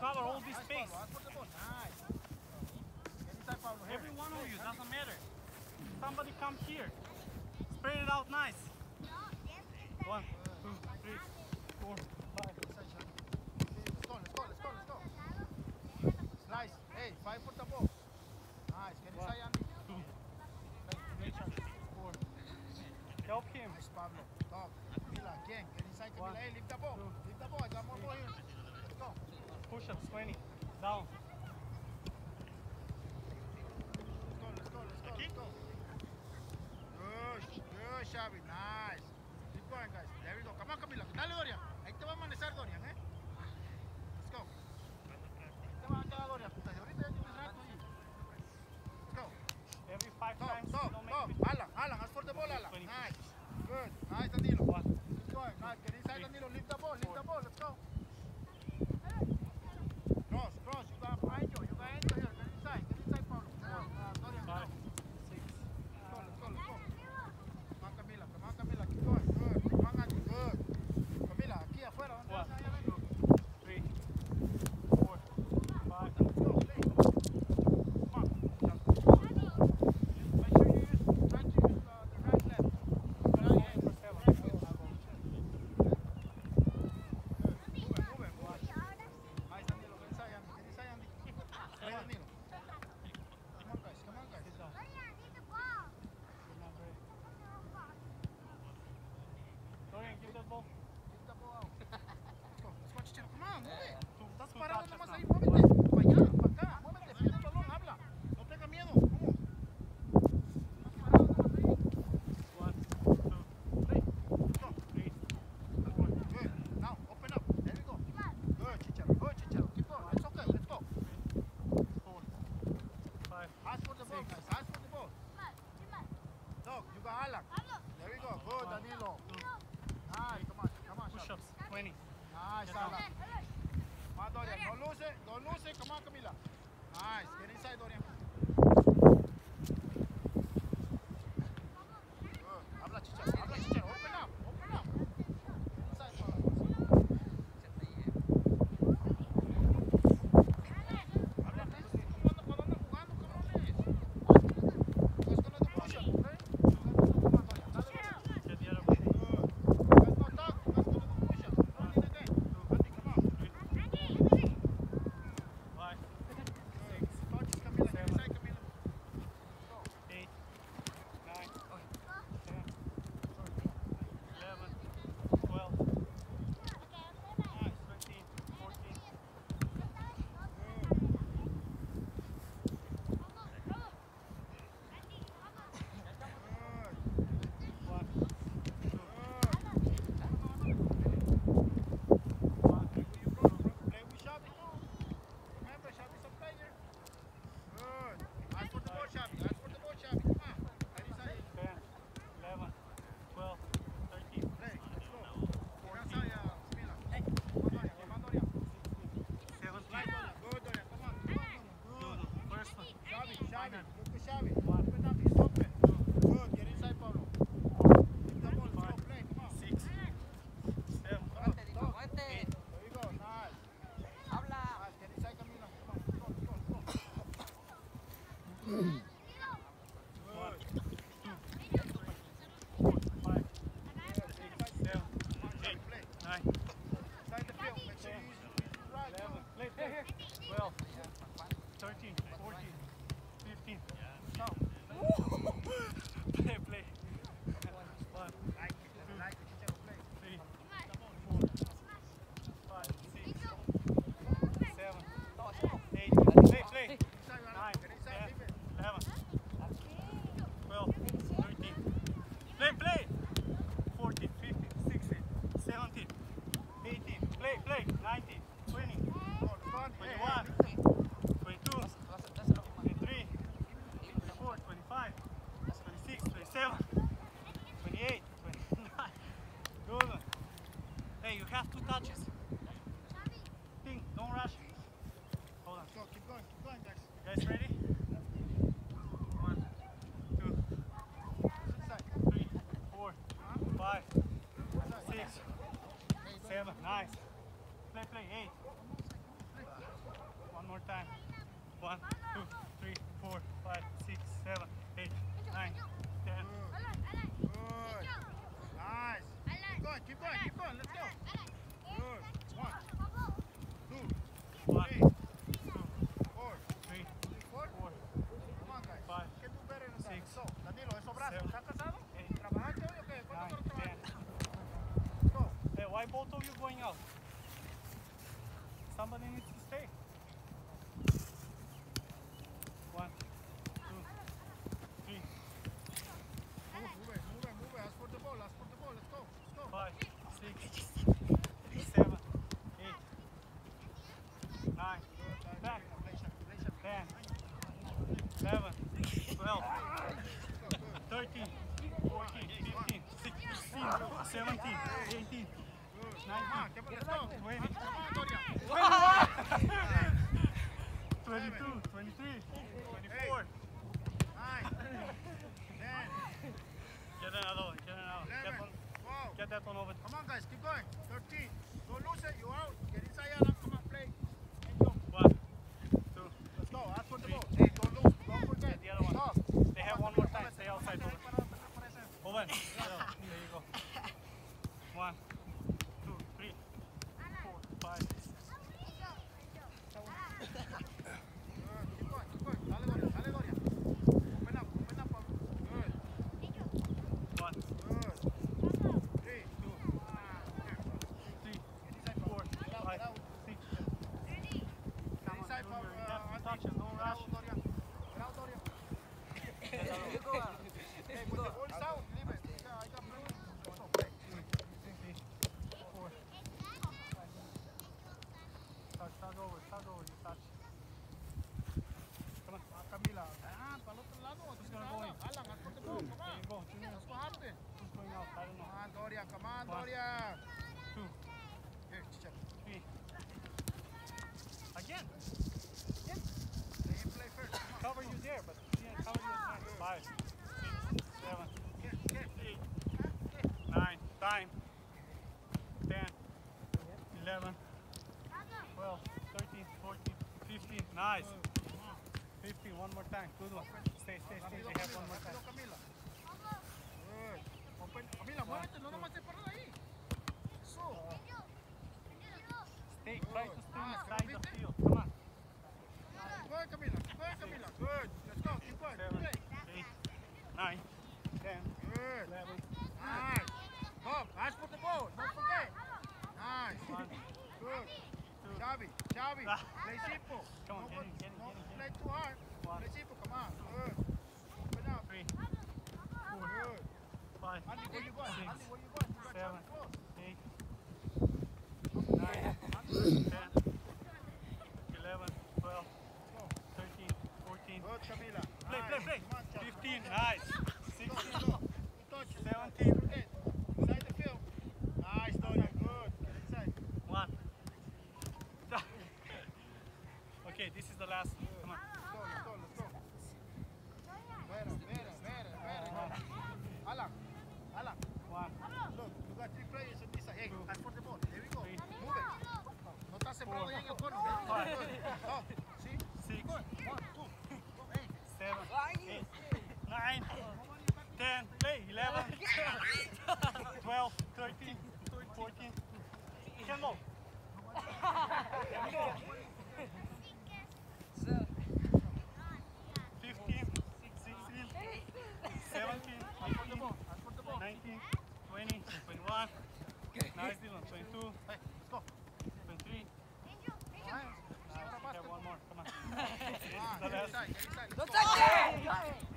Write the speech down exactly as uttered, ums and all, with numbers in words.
cover all this Nice, space. Pablo. Ask for the ball. Nice. Get inside, Pablo. Here. Every one of you, doesn't matter. Somebody come here. Spread it out nice. One, two, three, four, five. Inside, Sean. Let's go, let's go, let's go, let's go. Slice. Hey, fight for the ball. Nice. Get inside, Andy. Two, Hey, Sean. four. Help him. Nice, Pablo. Talk. Camila, again. Get inside, Camila. One, Hey, leave the ball. two. Leave the ball. I got more ball here. Let's go. Push-ups, twenty. Down. Let's go, let's go, let's go, let's go. Good, good, Xavi. Nice. Keep going, guys. There we go. Come on, Camila. Dale, Dorian. Ahí te va a amanecer, Dorian, ¿eh? Let's go. Ahí te va a quedar, Dorian. Puta, de ahorita ya tienes rato ahí. Let's go. Every five Go, times. go, you don't go. make it. Alan, Alan. Ask for the ball, Alan. twenty. Nice. Good. Nice, Danilo. One. Keep going. Nice. Get inside, Three. Danilo. Leave the ball. Leave Four. the ball. Let's go. Cross, cross. You got Angel. You got Angel here. Get inside. Get inside, Pablo. Come on, uh, Dorian. Five, Go. six, Let's go, let's go, let's go. Come on, Camila, come on, Camila, keep going, good. Come on, Andy, good. Camila, aquí afuera, ¿dónde one, vas allá two, adentro? three, four, five. Let's go, play. Come on. Make sure you use, try to use uh, the right left. Right hand, For seven. right foot. Good. Move it, move it, move it. Nice, Danilo, get inside, Andy, get inside, Andy. Play, Danilo. Come on, guys, come on, guys. Sit down. You're not ready. Dorian, give that ball. Give the ball out. Let's go, let's go, Chichero, come on, move it. Two, Estás two parado touches nomás now. ahí, muévete. Para allá, para acá, muévete, pide el balón, habla. No tenga miedo, ¿cómo? Estás parado nomás ahí. One, two, Play. Let's go. three, Good. Good. Now, open up. There we go. Good, Chichero. Good, Chichero. Keep going. It's okay. Let's go. four, five. Ask for the ball, guys. Ask for the ball. Look, you got Alan. There we go. Good, Danilo. Nice. Come on. Come on, Xavi. Push-ups, twenty. Nice, Alan. Come on, Dorian. Don't lose it. Don't lose it. Come on, Camila. Nice. Get inside, Dorian. Good. Habla, Chichero. Habla, Chichero. Open up. Open up. Inside, Pablo. Habla, please. ¿Cuándo, cuándo andan jugando, cabrones? Let's go to the push-up, okay? Come on, Dorian. Dale, Dorian. Get the other one. Good. Let's go, Doug. Let's go to the push-up. Run it again. Andy, come on. Five, Six. Touches, Camila. Get inside, Camila. Go. eight, nine, ten, eleven, twelve, Nice. thirteen, fourteen, Good. one, Good. one, Play with you, bro. Play with Xavi, too. Remember, Xavi's a player. Good. Ask for the ball, Xavi. Ask for the ball, Xavi. Come on. Get inside. ten, eleven, twelve, thirteen, Play. Let's go. Get inside, uh, Camila. Come on, Dorian. Come on, Dorian. seventeen. Slide, Dorian. Good, Dorian. Come on. Come on, Dorian. Good. First one. Xavi, Xavi. Look to Xavi. One. Open up. He's open. Good. Get inside, Pablo. Leave the ball. Let's go. Play. Come on. Six, seven, Come on. Talk. There you go. Nice. Nice. Get inside, Camila. Come on. Let's go. Let's go. Let's go. Good. four, five, Inside. seven, Come on, Xavi. eight, Play. nine, Inside the field. Make sure you use use it right. eleven, play, play, twelve, thirteen, fourteen, fifteen. Go. Play, play. One, Like it. Like it. Chichero, play. three, four, five, six, seven, eight, play, play. Inside, Alan. Nine, Get inside. ten, Leave it. eleven, twelve, thirteen, play, play, fourteen, fifteen, sixteen, seventeen, eighteen, play, play, nineteen, twenty, Go. Let's go. Hey, hey, twenty-one, lift it. twenty-two, twenty-three, twenty-four, twenty-five, twenty-six, twenty-seven, twenty-eight, twenty-nine. Good one. Hey, you have two touches. Think, don't rush. Hold on. Let's go. Keep going. Keep going, guys. Guys ready? One, two, Inside. three, four, five, Inside. six, Hey, don't- seven. Nice. Play, play. Eight, more time. One, two, three, four, five, six, seven, eight, nine, ten. Good. Nice. Keep going, keep going, keep going. Let's go. Good. One, two, One, three, two, four. three, Three, four. four, Come on, guys. five, You can do better than that. six, So, Danilo, esos brazos. seven, ¿Estás casado? eight, ¿Trabajaste hoy o qué? ¿Cuántas nine, horas ten. trabajaste? Let's go. Hey, why both of you going out? Somebody needs to stay. One, two, three, Move, move it, move it, move it. Ask for the ball, ask for the ball. Let's go, let's go. five, six, seven, eight, nine, back, Play shot, play shot. ten, eleven, twelve, thirteen, fourteen, fifteen, sixteen, seventeen, eighteen, Come on, come on, let's go. twenty, Come on, Doria. twenty-two, twenty-three, twenty-four. Nine, ten, Get another one, get another one. Get, eleven, one, twelve. get that one over. Come on, guys, keep going. thirteen. Don't lose it, you out. Get inside, Alan. Come on, play. And go. One, two, Let's go. Ask for the ball. Hey, don't lose. Don't forget. the other one. Stop. They have one more time. Stay outside, Owen. Owen, there you go. One, two, three, four, five. Good. Keep going, keep going. Dale, Doria. Dale, Doria. Open up, open up. Good. One, Good. Three. two, three, Inside, four, Get out, five, get out. six. Get Come on, inside, Junior, you uh, have to Andy. touch it. Don't Get rush. out, Doria. Get out, Doria. Hey, when the ball is out, leave it. Yeah, I got blue. So, play. Three, four. Touch, touch over, touch over. You touch. Come on. Ah, Camila. Ah, para el otro lado. Who's gonna go in? Alan, ask for the ball. Come There on. you go, Junior. That's what happened. Who's going out? I don't know. Come on, Doria. Come on, One. Doria. Two, Here, Chicha. three. Again. Let him play first. Come on. Cover you there, but yeah, cover you at time. Five, six, seven, Get, get. eight, nine, time, ten, eleven, twelve, thirteen, fourteen, fifteen. Nice. fifteen, one more time. Good one. Stay, stay, stay. Camila, They have Camila, one more time. rápido, Camila. Good. Open. Camila, muévete. No nomás te paras ahí. Eso. Stay, try to stay Ah, inside the ¿viste? field. Come on. Keep going, Camila. Keep going, Camila. Good. Let's go. Keep going. Seven, Play. eight, nine, ten, Good. eleven, Nice. Bob, ask for the ball. Don't forget. Nice. one, Good. two, Xavi, Xavi, Ah. play simple. Come on, No get go- in, get in, no get in, get in. play too hard. One. Play simple, come on. Good. Open up. three, Good. five, Andy, where you going? Six, Andy, where you going? You got seven, Xavi close. eight, nine, ten, eleven, twelve, Go. thirteen, fourteen. Good, Camila. Play, Nice. play, play. Come on, Xavi. fifteen, nice. Go, sixteen, go. Good touch. seventeen, Forget. Inside the field. Nice, Doria. Good. Get inside. one. Okay, this is the last. Come on. Let's go, let's go, let's go. Better, better, better, better. Alan, Alan. One, Look, you got three players on this side. Hey, Two. ask for the ball. There we go. Three. Move it. No está sembrado ya en el cono. There we go. Five. Good. Go. See? six, Good. One, two. Go. Hey. seven, eight, nine, ten, play, eleven, twelve, thirteen, fourteen. Kendall. fifteen, sixteen, seventeen, eighteen, nineteen, twenty, twenty-one. Nice, Dylan. twenty-two, Hey, let's go. twenty-three. Nice. Nice. We have one more. Come on. Come on, The get last. inside, get inside. No Let's go. touch it!